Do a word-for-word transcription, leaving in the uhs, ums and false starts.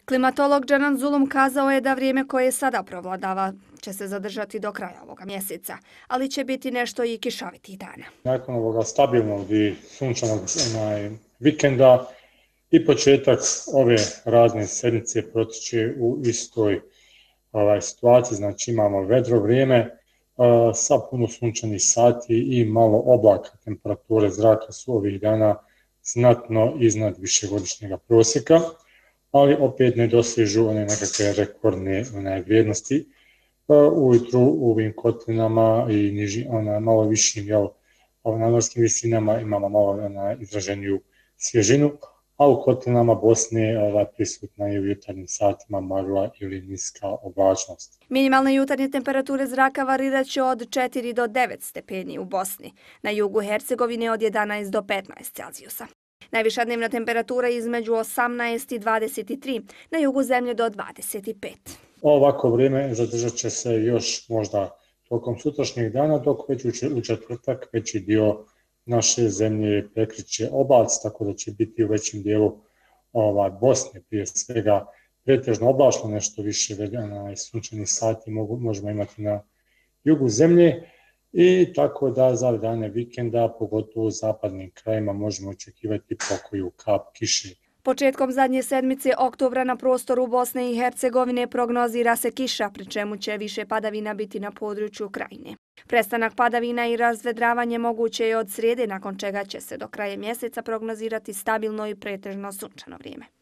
Klimatolog Džanan Zulum kazao je da vrijeme koje sada provladava će se zadržati do kraja ovoga mjeseca, ali će biti nešto i kišovitih dana. Nakon ovoga stabilnog i sunčanog vikenda i početak ove razne sedmice protiče u istoj ovaj, situaciji, znači imamo vedro vrijeme a, sa puno sunčanih sati i malo oblaka. Temperature zraka su ovih dana znatno iznad višegodišnjeg prosjeka, ali opet ne dosežu one nekakve rekordne one, vrijednosti. Ujutru u ovim kotlinama i niži, ona, malo višim jel, nadmorskim visinama imamo malo ona, izraženiju svježinu, a u kotlinama Bosne ova, prisutna je u jutarnjim satima magla ili niska oblačnost. Minimalne jutarnje temperature zraka varirat će od četiri do devet stepeni u Bosni, na jugu Hercegovine od jedanaest do petnaest Celzijusa. Najviša dnevna temperatura između osamnaest i dvadeset tri, na jugu zemlje do dvadeset pet. Ovako vrijeme zadržat će se još možda tokom sutrašnjeg dana, dok već u četvrtak veći dio naše zemlje prekriće oblaci, tako da će biti u većem dijelu ovaj, Bosne prije svega pretežno oblačno, nešto više na sunčanih sati mogu, možemo imati na jugu zemlje i tako da za dane vikenda, pogotovo u zapadnim krajima, možemo očekivati pokoju kap kiše. Početkom zadnje sedmice oktobra na prostoru Bosne i Hercegovine prognozira se kiša, pri čemu će više padavina biti na području Krajine. Prestanak padavina i razvedravanje moguće je od srijede, nakon čega će se do kraja mjeseca prognozirati stabilno i pretežno sunčano vrijeme.